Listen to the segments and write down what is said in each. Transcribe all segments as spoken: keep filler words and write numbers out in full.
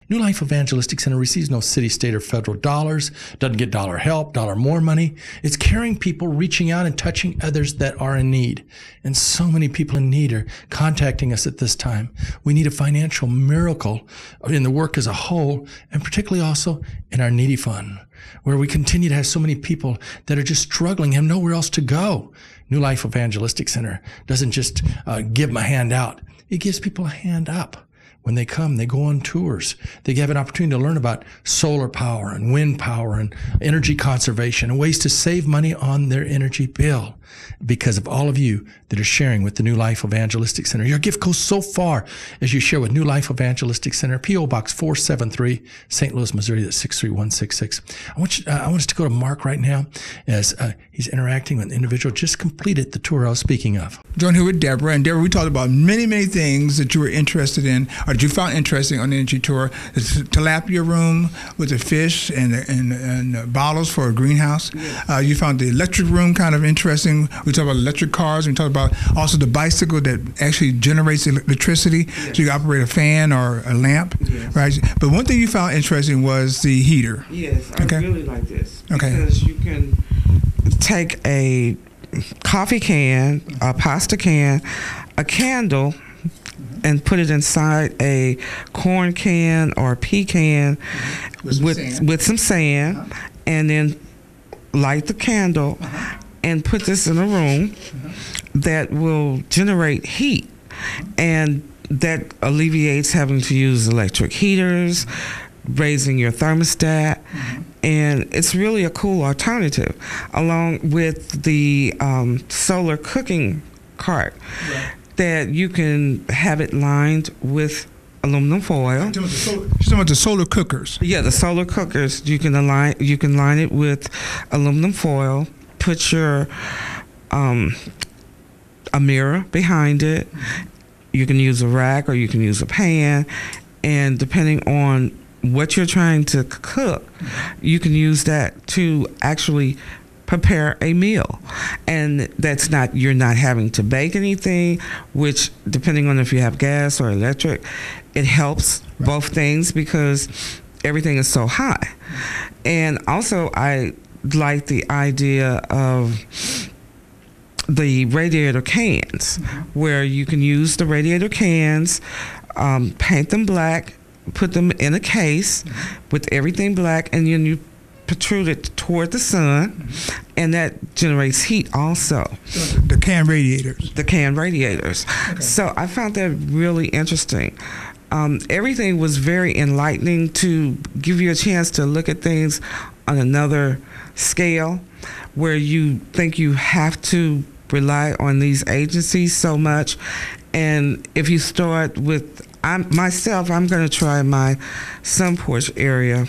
New Life Evangelistic Center receives no city, state, or federal dollars, doesn't get dollar help, dollar more money. It's caring people, reaching out and touching others that are in need. And so many people in need are contacting us at this time. We need a financial miracle in the work as a whole, and particularly also in our needy fund, where we continue to have so many people that are just struggling, have nowhere else to go. New Life Evangelistic Center doesn't just uh, give them a hand out. It gives people a hand up. When they come, they go on tours. They have an opportunity to learn about solar power and wind power and energy conservation and ways to save money on their energy bill because of all of you that are sharing with the New Life Evangelistic Center. Your gift goes so far as you share with New Life Evangelistic Center, P O Box four seven three, Saint Louis, Missouri, that's six three one six six. I want you, uh, I want us to go to Mark right now as uh, he's interacting with an individual just completed the tour I was speaking of. Join here with Deborah. And Deborah, we talked about many, many things that you were interested in or that you found interesting on the energy tour. The tilapia room with the fish and, and, and the bottles for a greenhouse. Yes. Uh, you found the electric room kind of interesting. We talked about electric cars. We talked about also the bicycle that actually generates electricity. Yes. So you operate a fan or a lamp, yes. Right? But one thing you found interesting was the heater. Yes, I okay. really like this. Okay. Because you can take a coffee can, a pasta can, a candle, mm-hmm. and put it inside a corn can or a pea can mm-hmm. with, with, some with some sand, uh-huh. and then light the candle uh-huh. and put this in a room uh-huh. that will generate heat, and that alleviates having to use electric heaters, raising your thermostat, mm-hmm. and it's really a cool alternative, along with the um, solar cooking cart, yeah. that you can have it lined with aluminum foil. She's talking about the solar cookers. Yeah, the solar cookers. You can align. You can line it with aluminum foil. Put your um, a mirror behind it. Mm-hmm. You can use a rack or you can use a pan, and depending on what you're trying to cook, you can use that to actually prepare a meal. And that's not, you're not having to bake anything, which depending on if you have gas or electric, it helps right. both things because everything is so high. And also I like the idea of the radiator cans, mm-hmm. where you can use the radiator cans, um, paint them black, put them in a case mm-hmm. with everything black, and then you protrude it toward the sun, mm-hmm. and that generates heat also. So the can radiators. The can radiators. Okay. So I found that really interesting. Um, everything was very enlightening to give you a chance to look at things on another scale, where you think you have to rely on these agencies so much. And if you start with, I'm, myself, I'm going to try my sun porch area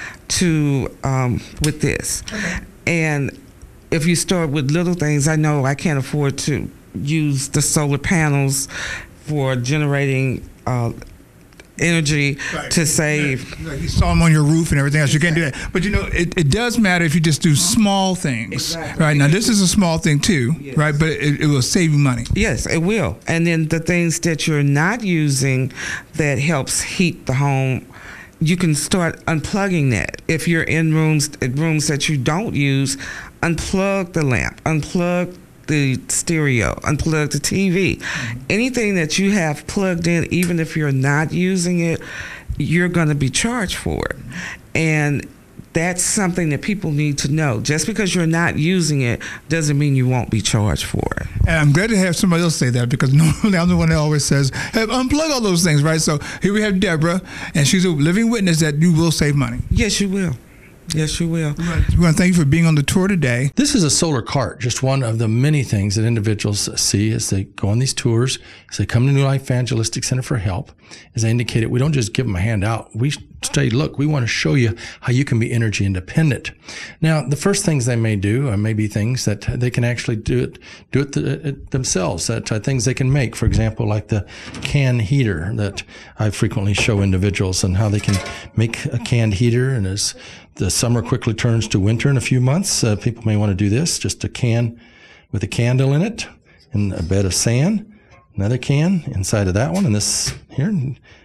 to um, with this. Okay. And if you start with little things, I know I can't afford to use the solar panels for generating uh, energy right. to save. Yeah. Like you saw them on your roof and everything else. Exactly. You can't do that. But you know, it, it does matter if you just do small things. Exactly. Right. Now, this is a small thing too, yes. right? But it, it will save you money. Yes, it will. And then the things that you're not using that helps heat the home, you can start unplugging that. If you're in rooms rooms that you don't use, unplug the lamp, unplug the stereo, unplug the T V. Mm-hmm. Anything that you have plugged in, even if you're not using it, you're going to be charged for it. And that's something that people need to know. Just because you're not using it doesn't mean you won't be charged for it. And I'm glad to have somebody else say that, because normally I'm the one that always says, hey, unplug all those things, right? So here we have Deborah, and she's a living witness that you will save money. Yes, you will. Yes, you will. We want to thank you for being on the tour today. This is a solar cart, just one of the many things that individuals see as they go on these tours, as they come to New Life Evangelistic Center for help. As I indicated, we don't just give them a handout. We say, look, we want to show you how you can be energy independent. Now, the first things they may do are maybe things that they can actually do it, do it, th- it themselves, that uh, things they can make. For example, like the can heater that I frequently show individuals, and how they can make a canned heater. And as the summer quickly turns to winter in a few months, uh, people may want to do this, just a can with a candle in it and a bed of sand, another can inside of that one, and this here,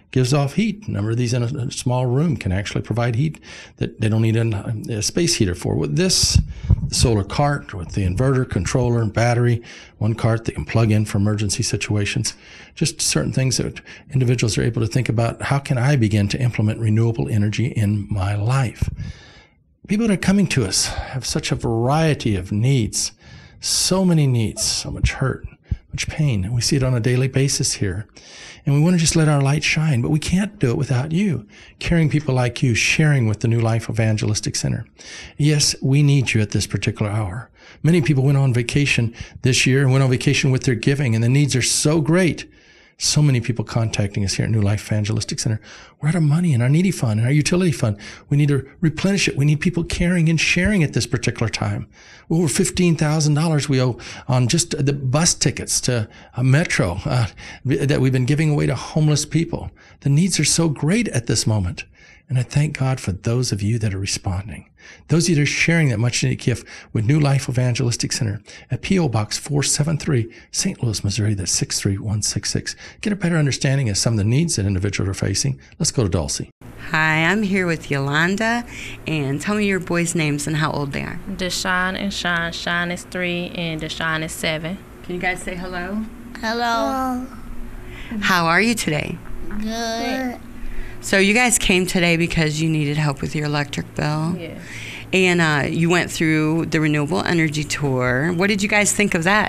gives off heat. A number of these in a, a small room can actually provide heat that they don't need a, a space heater for. With this solar cart, with the inverter, controller, and battery, one cart that can plug in for emergency situations, just certain things that individuals are able to think about, how can I begin to implement renewable energy in my life? People that are coming to us have such a variety of needs, so many needs, so much hurt, much pain. And we see it on a daily basis here. And we want to just let our light shine, but we can't do it without you, caring people like you, sharing with the New Life Evangelistic Center. Yes, we need you at this particular hour. Many people went on vacation this year and went on vacation with their giving, and the needs are so great. So many people contacting us here at New Life Evangelistic Center. We're out of money in our needy fund and our utility fund. We need to replenish it. We need people caring and sharing at this particular time. Over fifteen thousand dollars we owe on just the bus tickets to a metro uh, that we've been giving away to homeless people. The needs are so great at this moment. And I thank God for those of you that are responding. Those of you that are sharing that much needed gift with New Life Evangelistic Center at P O Box four seven three, Saint Louis, Missouri. That's six three one six six. Get a better understanding of some of the needs that individuals are facing. Let's go to Dulcie. Hi, I'm here with Yolanda. And tell me your boys' names and how old they are. Deshaun and Sean. Sean is three and Deshaun is seven. Can you guys say hello? Hello. How are you today? Good. So you guys came today because you needed help with your electric bill. Yeah. And uh, you went through the Renewable Energy Tour. What did you guys think of that?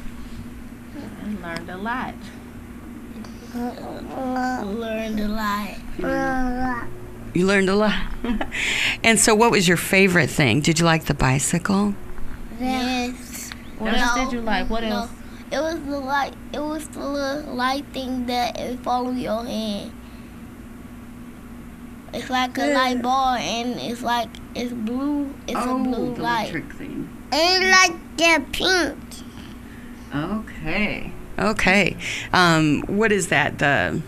I learned a lot. Learned a lot. You learned a lot. And so what was your favorite thing? Did you like the bicycle? Yes. What No, else did you like? What no. else? It was the light. It was the little light thing that it follow your hand. It's like a light bar, and it's like it's blue. It's a blue light. thing. And like the pink. Okay. Okay. Um, what is that? The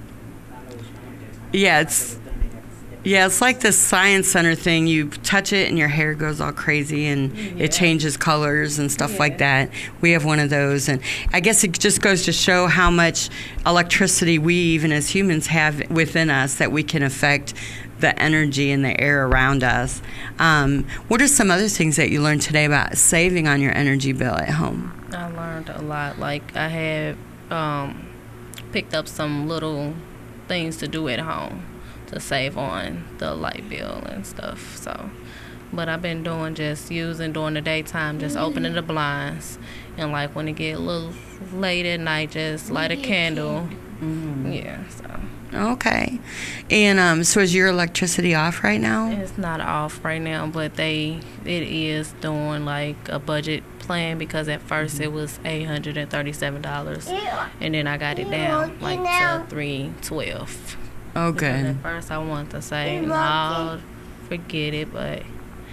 yeah, it's yeah, it's like the science center thing. You touch it, and your hair goes all crazy, and Yeah. it changes colors and stuff Yeah. like that. We have one of those, and I guess it just goes to show how much electricity we, even as humans, have within us that we can affect the energy in the air around us. Um, what are some other things that you learned today about saving on your energy bill at home? I learned a lot. Like I had um, picked up some little things to do at home to save on the light bill and stuff. So, but I've been doing just using during the daytime, just opening the blinds, and like when it get a little late at night, just light a candle. Mm-hmm. Yeah. So Okay. And um, so is your electricity off right now? it's not off right now, but they it is doing like a budget plan, because at first it was eight hundred and thirty-seven dollars, and then I got it down like to three twelve. Oh, Because good. at first I wanted to say, no, forget it, but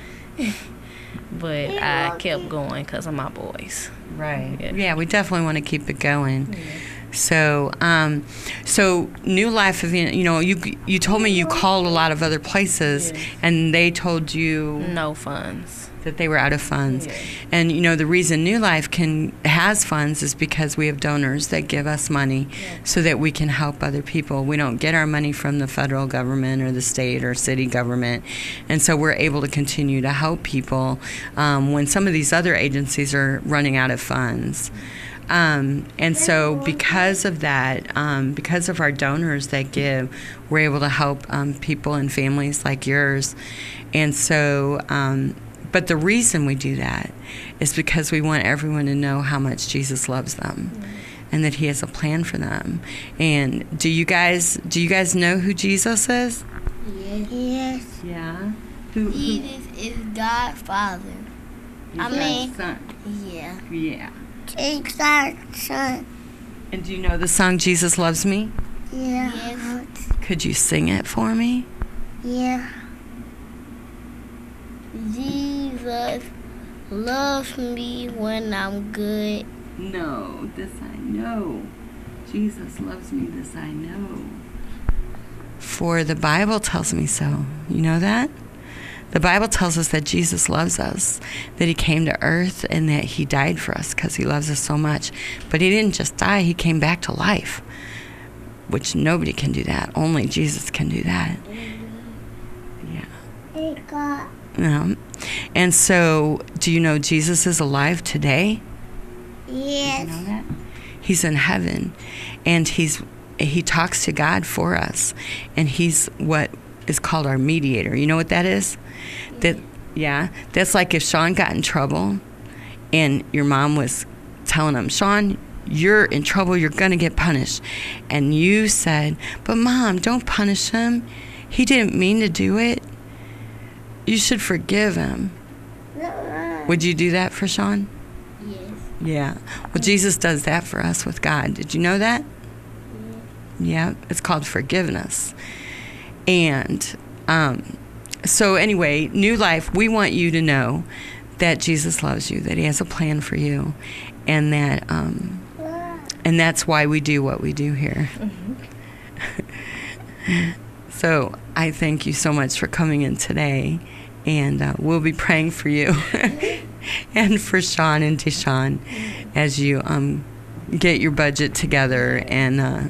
but I kept going because of my boys. Right. Yeah. Yeah, we definitely want to keep it going. So, um, so New Life, you know, you you told me you called a lot of other places, Yes. and they told you No funds. that they were out of funds. Yeah. And you know, the reason New Life can has funds is because we have donors that give us money so that we can help other people. We don't get our money from the federal government or the state or city government, and so we're able to continue to help people um, when some of these other agencies are running out of funds. Um, and so because of that, um, because of our donors that give, we're able to help um, people and families like yours. And so, um, but the reason we do that is because we want everyone to know how much Jesus loves them, and that He has a plan for them. And do you guys, do you guys know who Jesus is? Yes. Yes. Yeah. Who? Jesus is God's Father. I mean, Son. yeah. Yeah. It's God's Son. And do you know the song "Jesus Loves Me"? Yeah. Yes. Could you sing it for me? Yeah. Jesus loves me when I'm good. No, this I know. Jesus loves me, this I know. For the Bible tells me so. You know that? The Bible tells us that Jesus loves us, that He came to earth and that He died for us because He loves us so much. But He didn't just die, He came back to life. which nobody can do that. Only Jesus can do that. Yeah. Um, and so, do you know Jesus is alive today? Yes. You know that? He's in heaven, and he's he talks to God for us, and he's what is called our mediator. You know what that is? That yeah, that's like if Sean got in trouble, and your mom was telling him, Sean, you're in trouble, you're going to get punished. And you said, but Mom, don't punish him. He didn't mean to do it. You should forgive him. Would you do that for Sean? Yes. Yeah. Well, Jesus does that for us with God. Did you know that? Yeah. It's called forgiveness. And um, so anyway, New Life, we want you to know that Jesus loves you, that he has a plan for you, and that um, and that's why we do what we do here. Mm-hmm. So I thank you so much for coming in today, and uh, we'll be praying for you and for Sean and Deshawn as you um, get your budget together. And uh,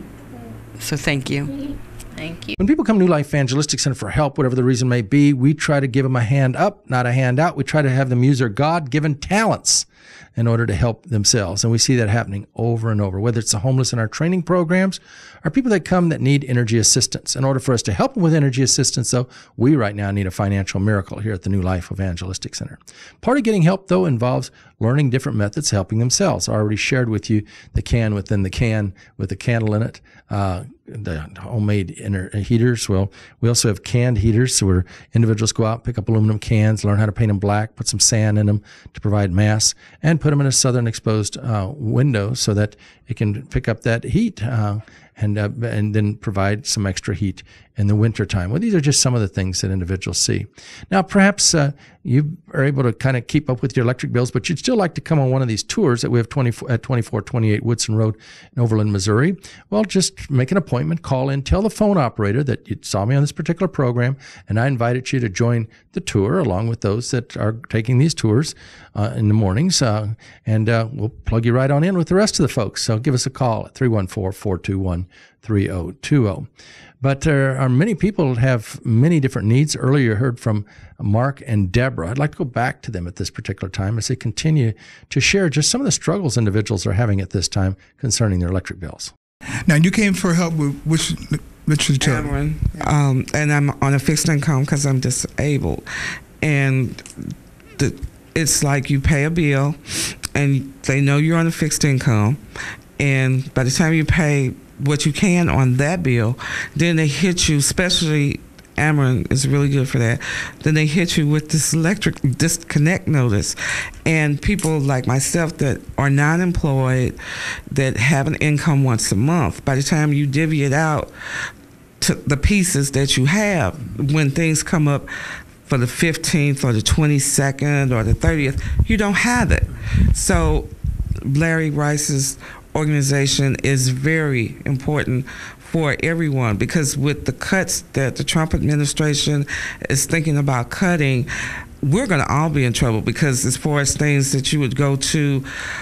so thank you. Thank you. When people come to New Life Evangelistic Center for help, whatever the reason may be, we try to give them a hand up, not a hand out. We try to have them use their God-given talents in order to help themselves. And we see that happening over and over, whether it's the homeless in our training programs or people that come that need energy assistance. In order for us to help them with energy assistance, though, we right now need a financial miracle here at the New Life Evangelistic Center. Part of getting help, though, involves learning different methods, helping themselves. I already shared with you the can within the can with the candle in it, uh, the homemade inner heaters. Well, we also have canned heaters, so where individuals go out, pick up aluminum cans, learn how to paint them black, put some sand in them to provide mass, and put them in a southern exposed uh, window so that it can pick up that heat uh, and uh, and then provide some extra heat in the wintertime. Well, these are just some of the things that individuals see. Now, perhaps uh, you are able to kind of keep up with your electric bills, but you'd still like to come on one of these tours that we have twenty-four, at twenty-four twenty-eight Woodson Road in Overland, Missouri. Well, just make an appointment, call in, tell the phone operator that you saw me on this particular program, and I invited you to join the tour along with those that are taking these tours uh, in the mornings, uh, and uh, we'll plug you right on in with the rest of the folks. So give us a call at three one four, four two one, three zero two zero. But there are many people that have many different needs. Earlier you heard from Mark and Deborah. I'd like to go back to them at this particular time as they continue to share just some of the struggles individuals are having at this time concerning their electric bills. Now, you came for help with which, which utility? Cameron, um, and I'm on a fixed income because I'm disabled. And the, it's like you pay a bill, and they know you're on a fixed income, and by the time you pay what you can on that bill, then they hit you, especially Ameren is really good for that, then they hit you with this electric disconnect notice. And people like myself that are non-employed, that have an income once a month, by the time you divvy it out to the pieces that you have, when things come up for the fifteenth or the twenty-second or the thirtieth, you don't have it. So Larry Rice's organization is very important for everyone, because with the cuts that the Trump administration is thinking about cutting, we're going to all be in trouble, because as far as things that you would go to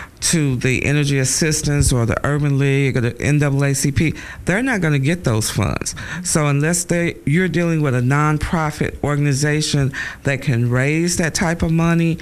to the energy assistance or the Urban League or the N double A C P, they're not going to get those funds. So unless they you're dealing with a nonprofit organization that can raise that type of money,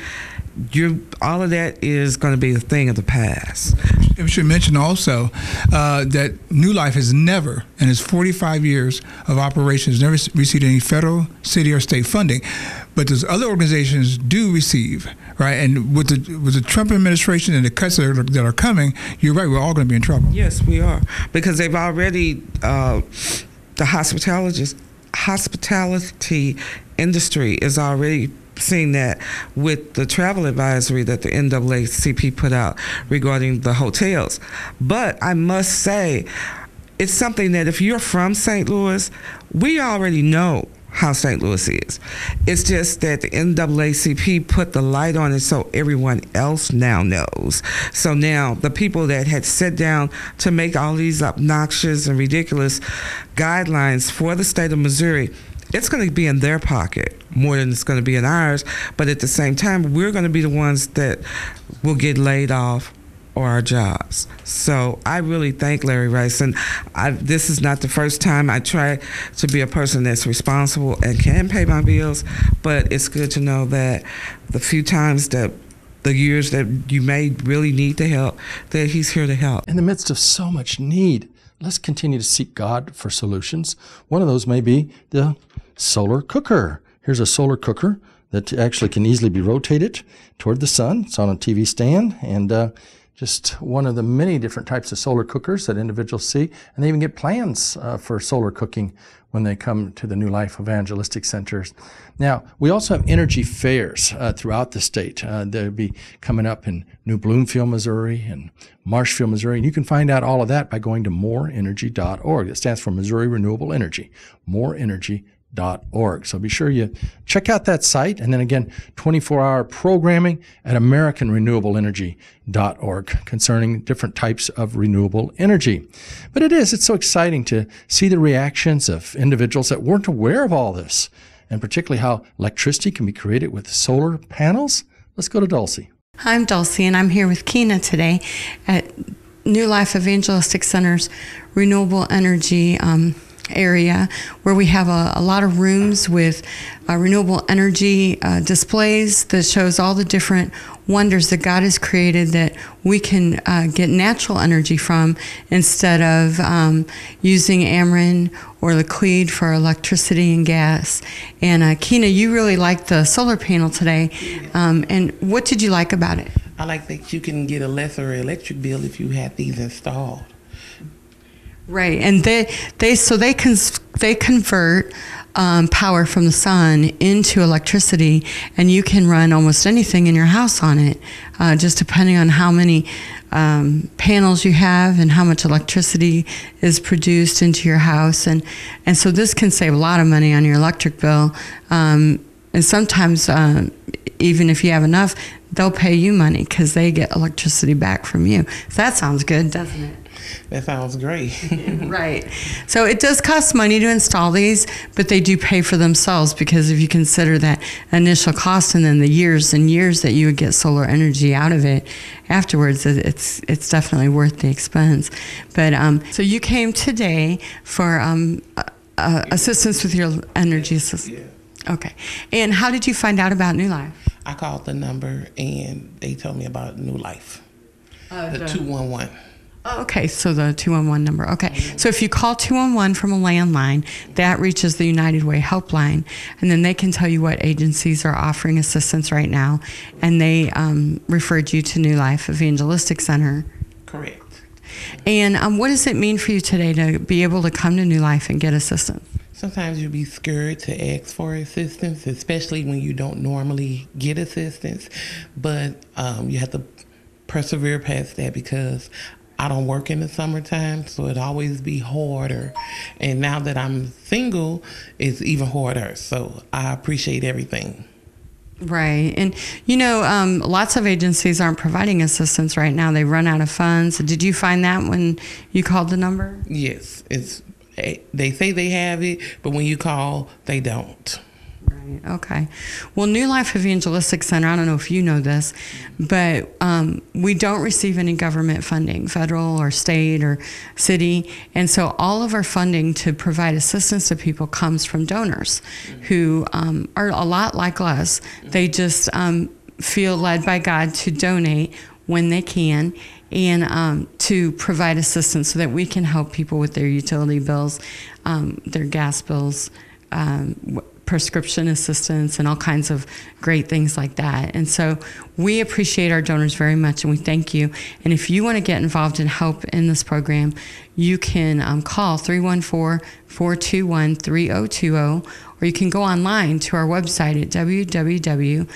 you all of that is going to be a thing of the past. We should mention also uh, that New Life has never, in its forty-five years of operations, never received any federal, city, or state funding. But those other organizations do receive, right? And with the with the Trump administration and the cuts that are, that are coming, you're right, we're all going to be in trouble. Yes, we are, because they've already uh, the hospitality hospitality industry is already seeing that with the travel advisory that the N double A C P put out regarding the hotels. But I must say, it's something that if you're from Saint Louis, we already know how Saint Louis is. It's just that the N double A C P put the light on it so everyone else now knows. So now the people that had sat down to make all these obnoxious and ridiculous guidelines for the state of Missouri, it's going to be in their pocket more than it's going to be in ours. But at the same time, we're going to be the ones that will get laid off or our jobs. So I really thank Larry Rice, and I, this is not the first time. I try to be a person that's responsible and can pay my bills, but it's good to know that the few times that the years that you may really need the help, that he's here to help. In the midst of so much need, let's continue to seek God for solutions. One of those may be the solar cooker. Here's a solar cooker that actually can easily be rotated toward the sun. It's on a T V stand, and uh, just one of the many different types of solar cookers that individuals see. And they even get plans uh, for solar cooking when they come to the New Life Evangelistic Centers. Now, we also have energy fairs uh, throughout the state. Uh, they'll be coming up in New Bloomfield, Missouri, and Marshfield, Missouri. And you can find out all of that by going to more energy dot org. It stands for Missouri Renewable Energy, more energy dot org. So be sure you check out that site. And then again, twenty-four hour programming at American Renewable Energy dot org concerning different types of renewable energy. But it is, it's so exciting to see the reactions of individuals that weren't aware of all this, and particularly how electricity can be created with solar panels. Let's go to Dulcie. I'm Dulcie, and I'm here with Keena today at New Life Evangelistic Center's Renewable Energy um, area, where we have a, a lot of rooms with uh, renewable energy uh, displays that shows all the different wonders that God has created that we can uh, get natural energy from instead of um, using Ameren or Liquid for electricity and gas. And uh, Keena, you really liked the solar panel today. Um, and what did you like about it? I like that you can get a lesser electric bill if you have these installed. Right, and they they so they can they convert um, power from the sun into electricity, and you can run almost anything in your house on it, uh, just depending on how many um, panels you have and how much electricity is produced into your house, and and so this can save a lot of money on your electric bill, um, and sometimes uh, even if you have enough, they'll pay you money because they get electricity back from you. So that sounds good, doesn't it? That sounds great. Right. So it does cost money to install these, but they do pay for themselves, because if you consider that initial cost and then the years and years that you would get solar energy out of it afterwards, it's it's definitely worth the expense. But um, so you came today for um, uh, assistance with your energy assistance. Yeah. Okay. And how did you find out about New Life? I called the number and they told me about New Life. Uh, the two one one. Oh, okay, so the two one one number. Okay, so if you call two one one from a landline, that reaches the United Way helpline, and then they can tell you what agencies are offering assistance right now, and they um, referred you to New Life Evangelistic Center. Correct. And um, what does it mean for you today to be able to come to New Life and get assistance? Sometimes you'll be scared to ask for assistance, especially when you don't normally get assistance, but um, you have to persevere past that, because I don't work in the summertime, so it always be harder. And now that I'm single, it's even harder. So I appreciate everything. Right. And, you know, um, lots of agencies aren't providing assistance right now. They've run out of funds. Did you find that when you called the number? Yes. It's they say they have it, but when you call, they don't. Right. Okay. Well, New Life Evangelistic Center, I don't know if you know this, but um, we don't receive any government funding, federal or state or city. And so all of our funding to provide assistance to people comes from donors who um, are a lot like us. They just um, feel led by God to donate when they can, and um, to provide assistance so that we can help people with their utility bills, um, their gas bills, um, prescription assistance, and all kinds of great things like that. And so we appreciate our donors very much, and we thank you. And if you want to get involved and help in this program, you can um, call three one four, four two one, three zero two zero, or you can go online to our website at w w w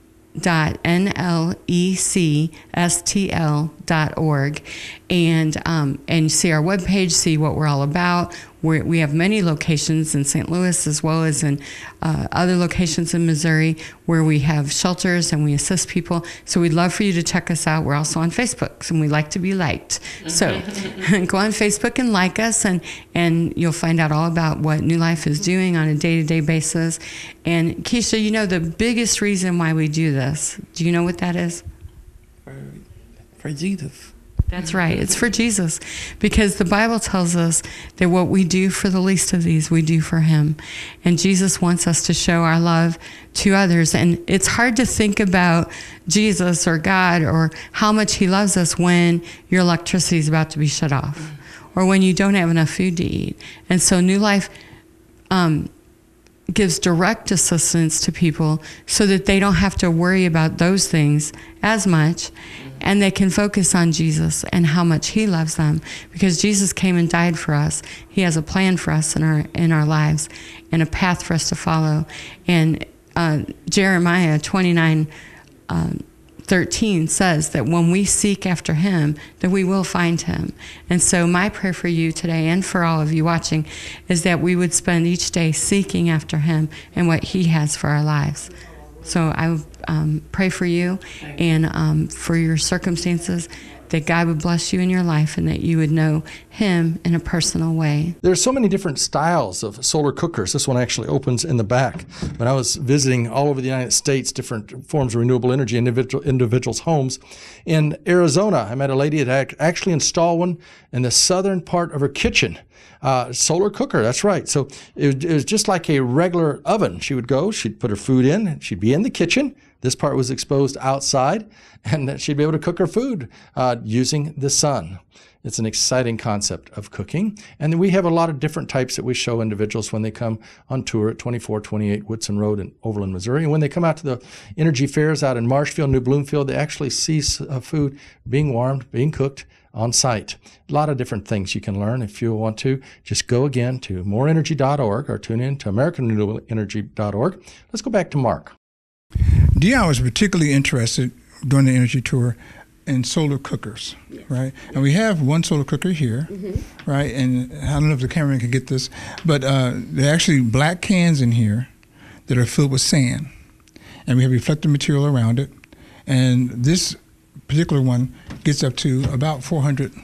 dot n l e c s t l dot org, and um, and see our webpage, see what we're all about. We're, we have many locations in Saint Louis as well as in uh, other locations in Missouri where we have shelters and we assist people. So we'd love for you to check us out. We're also on Facebook, and we like to be liked. So go on Facebook and like us, and, and you'll find out all about what New Life is doing on a day-to-day basis. And Keisha, you know the biggest reason why we do this, do you know what that is? For, for Jesus. That's right. It's for Jesus, because the Bible tells us that what we do for the least of these, we do for him. And Jesus wants us to show our love to others. And it's hard to think about Jesus or God or how much he loves us when your electricity is about to be shut off or when you don't have enough food to eat. And so New Life um, gives direct assistance to people so that they don't have to worry about those things as much, and they can focus on Jesus and how much he loves them, because Jesus came and died for us. He has a plan for us in our in our lives and a path for us to follow. And uh, Jeremiah twenty-nine um, thirteen says that when we seek after him, that we will find him. And so my prayer for you today and for all of you watching is that we would spend each day seeking after him and what he has for our lives. So I um, pray for you and um, for your circumstances, that God would bless you in your life and that you would know him in a personal way. There's so many different styles of solar cookers. This one actually opens in the back. When I was visiting all over the United States, different forms of renewable energy in individual, individuals' homes, in Arizona, I met a lady that actually installed one in the southern part of her kitchen. Uh, solar cooker, that's right. So it, it was just like a regular oven. She would go, she'd put her food in, she'd be in the kitchen. This part was exposed outside, and she'd be able to cook her food uh, using the sun. It's an exciting concept of cooking. And then we have a lot of different types that we show individuals when they come on tour at twenty-four twenty-eight Woodson Road in Overland, Missouri. And when they come out to the energy fairs out in Marshfield, New Bloomfield, they actually see uh, food being warmed, being cooked on site. A lot of different things you can learn. If you want to, just go again to more energy dot org or tune in to American Renewable Energy dot org. Let's go back to Mark. Dion was particularly interested during the energy tour in solar cookers, yes. right? Yes. And we have one solar cooker here, mm-hmm. right? And I don't know if the cameraman can get this, but uh, there are actually black cans in here that are filled with sand. And we have reflective material around it. And this particular one gets up to about four hundred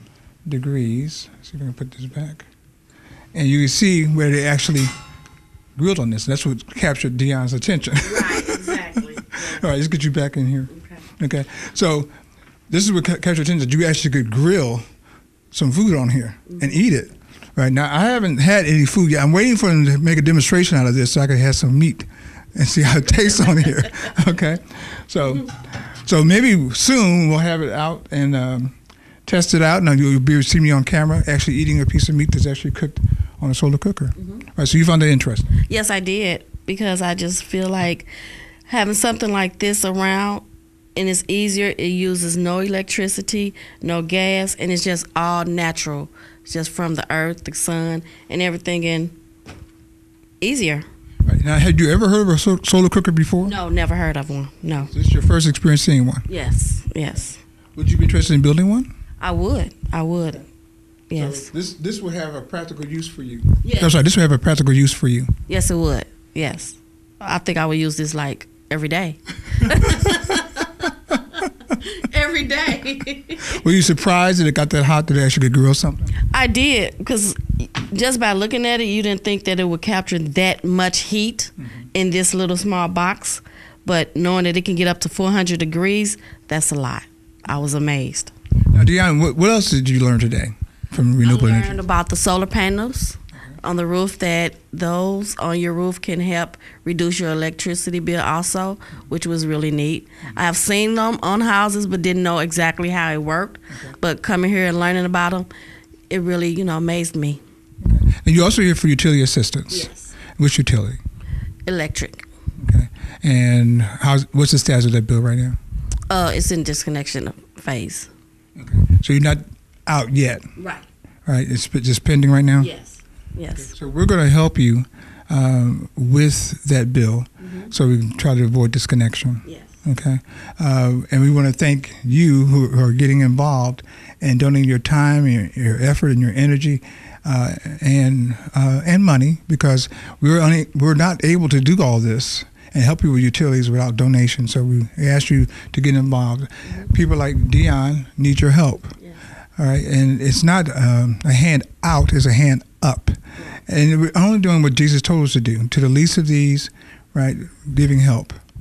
degrees. Let's see if I can put this back. And you can see where they actually grilled on this. That's what captured Dion's attention. Right, exactly. Yeah. All right, let's get you back in here. Okay. Okay. So this is what ca- captured attention, that you actually could grill some food on here mm-hmm. and eat it. Right now, I haven't had any food yet. I'm waiting for them to make a demonstration out of this so I can have some meat and see how it tastes on here. Okay. So. So maybe soon we'll have it out and um, test it out. Now you'll be seeing me on camera actually eating a piece of meat that's actually cooked on a solar cooker. Mm-hmm. All right, so you found that interesting? Yes, I did, because I just feel like having something like this around, and it's easier. It uses no electricity, no gas, and it's just all natural. It's just from the earth, the sun, and everything, and easier. Right. Now, had you ever heard of a so- solar cooker before? No, never heard of one. No. So this is your first experience seeing one? Yes, yes. Would you be interested in building one? I would. I would. Yes. So this this would have a practical use for you. Yes. I'm sorry, this would have a practical use for you. Yes, it would. Yes. I think I would use this like every day. Every day. Were you surprised that it got that hot that it actually could grill something? I did, because just by looking at it, you didn't think that it would capture that much heat mm-hmm. in this little small box. But knowing that it can get up to four hundred degrees, that's a lot. I was amazed. Now, Dion, what, what else did you learn today from renewable energy? I learned energy? about the solar panels on the roof, that those on your roof can help reduce your electricity bill also, which was really neat. I've seen them on houses but didn't know exactly how it worked. Okay. But coming here and learning about them, it really, you know, amazed me. Okay. And you're also here for utility assistance. Yes. Which utility? Electric. Okay. And how's, what's the status of that bill right now? Uh, it's in disconnection phase. Okay. So you're not out yet? Right. Right. It's just pending right now? Yes. Yes. Okay. So we're going to help you um, with that bill, mm-hmm. so we can try to avoid disconnection. Yes. Okay. Uh, and we want to thank you who, who are getting involved and donating your time, your, your effort, and your energy, uh, and uh, and money, because we're only, we're not able to do all this and help you with utilities without donation. So we ask you to get involved. Mm-hmm. People like Dion need your help. Yes. All right. And it's not um, a hand out; it's a hand up. And we're only doing what Jesus told us to do, to the least of these, right, giving help.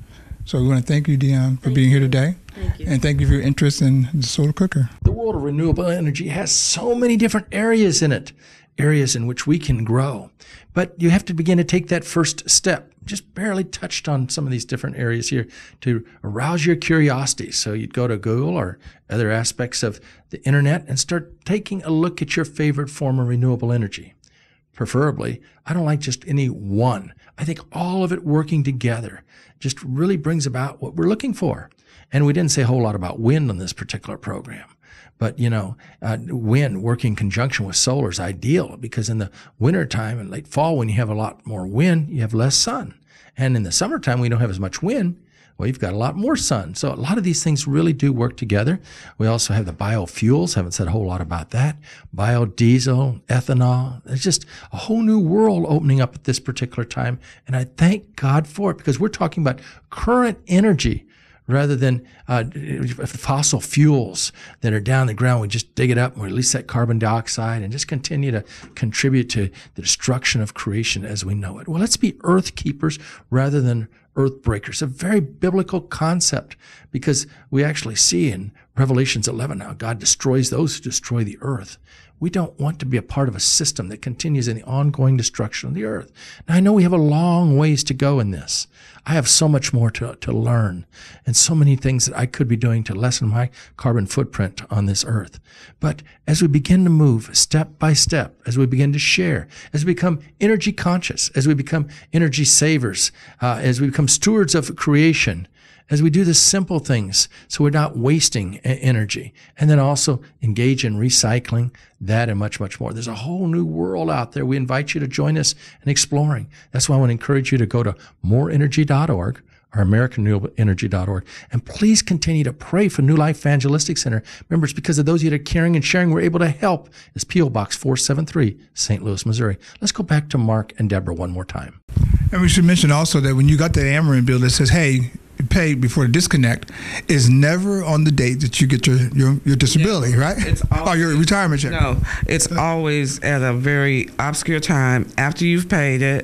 So we want to thank you, Dion, for Thank being you. here today. Thank you. And thank you for your interest in the solar cooker. The world of renewable energy has so many different areas in it, areas in which we can grow. But you have to begin to take that first step. Just barely touched on some of these different areas here to arouse your curiosity. So you'd go to Google or other aspects of the internet and start taking a look at your favorite form of renewable energy. Preferably, I don't like just any one. I think all of it working together just really brings about what we're looking for. And we didn't say a whole lot about wind on this particular program. But, you know, uh, wind working in conjunction with solar is ideal because in the wintertime and late fall, when you have a lot more wind, you have less sun. And in the summertime, when you don't have as much wind, well, you've got a lot more sun. So a lot of these things really do work together. We also have the biofuels. Haven't said a whole lot about that. Biodiesel, ethanol. There's just a whole new world opening up at this particular time. And I thank God for it because we're talking about current energy rather than uh, fossil fuels that are down the ground. We just dig it up and we release that carbon dioxide and just continue to contribute to the destruction of creation as we know it. Well, let's be earth keepers rather than earth breakers. A very biblical concept because we actually see in Revelations eleven how God destroys those who destroy the earth. We don't want to be a part of a system that continues in the ongoing destruction of the earth. Now, I know we have a long ways to go in this. I have so much more to, to learn and so many things that I could be doing to lessen my carbon footprint on this earth. But as we begin to move step by step, as we begin to share, as we become energy conscious, as we become energy savers, uh, as we become stewards of creation, as we do the simple things so we're not wasting energy, and then also engage in recycling, that and much, much more. There's a whole new world out there. We invite you to join us in exploring. That's why I want to encourage you to go to more energy dot org or American Renewable Energy dot org. And please continue to pray for New Life Evangelistic Center. Remember, it's because of those of you that are caring and sharing, we're able to help. It's P O Box four seven three, Saint Louis, Missouri. Let's go back to Mark and Deborah one more time. And we should mention also that when you got that Ameren bill that says, hey, pay before the disconnect, is never on the date that you get your your, your disability, Yeah. right? It's always, or your retirement check. No, it's always at a very obscure time after you've paid it,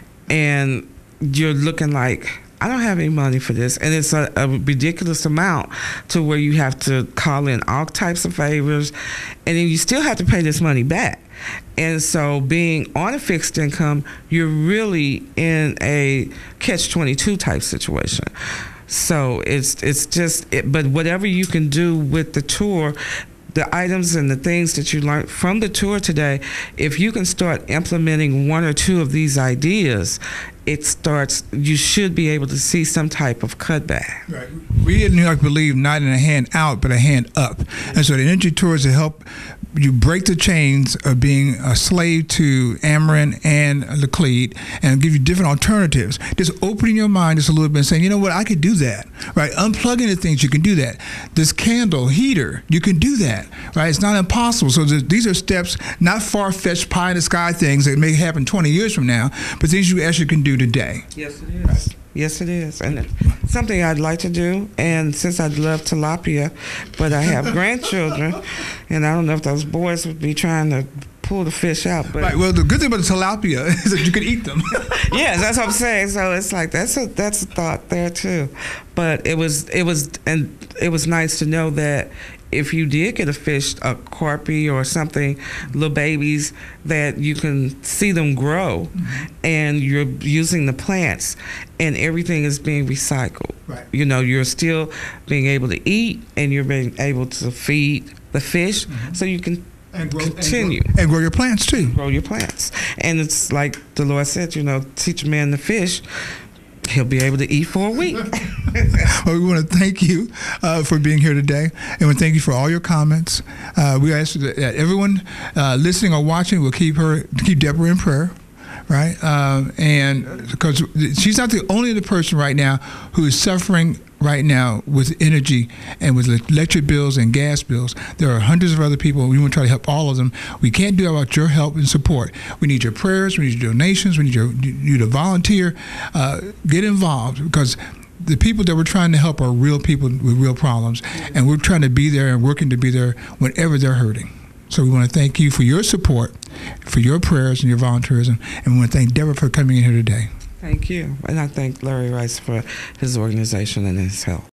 and you're looking like, I don't have any money for this. And it's a, a ridiculous amount to where you have to call in all types of favors, and then you still have to pay this money back. And so being on a fixed income, you're really in a catch twenty-two type situation. So it's it's just, it, but whatever you can do with the tour, the items and the things that you learned from the tour today, if you can start implementing one or two of these ideas, it starts, you should be able to see some type of cutback. Right. We in New York believe not in a hand out, but a hand up. And so the energy tours to help you break the chains of being a slave to Ameren and Laclede and give you different alternatives. Just opening your mind just a little bit and saying, you know what, I could do that, right? Unplugging the things, you can do that. This candle, heater, you can do that, right? It's not impossible. So these are steps, not far-fetched pie in the sky things that may happen twenty years from now, but things you actually can do today. Yes, it is. Right. Yes, it is. And something I'd like to do, and since I'd love tilapia, but I have grandchildren, and I don't know if those boys would be trying to pull the fish out. But right. Well, the good thing about the tilapia is that you can eat them. Yes, that's what I'm saying. So it's like that's a that's a thought there too. But it was it was and it was nice to know that if you did get a fish, a carpy or something, little babies, that you can see them grow, mm-hmm. and you're using the plants, and everything is being recycled. Right. You know, you're still being able to eat, and you're being able to feed the fish, mm-hmm. so you can and grow, continue. And grow, and grow your plants, too. Grow your plants. And it's like the Lord said, you know, teach a man to fish, he'll be able to eat for a week. Well, we want to thank you uh, for being here today, and we thank you for all your comments. Uh, we ask that everyone uh, listening or watching will keep her, keep Deborah in prayer, right? Um, and because she's not the only the person right now who is suffering right now with energy and with electric bills and gas bills. There are hundreds of other people. We want to try to help all of them. We can't do it without your help and support. We need your prayers. We need your donations. We need your, you to volunteer. Uh, get involved, because the people that we're trying to help are real people with real problems, and we're trying to be there and working to be there whenever they're hurting. So we want to thank you for your support, for your prayers and your volunteerism, and we want to thank Deborah for coming in here today. Thank you. And I thank Larry Rice for his organization and his help.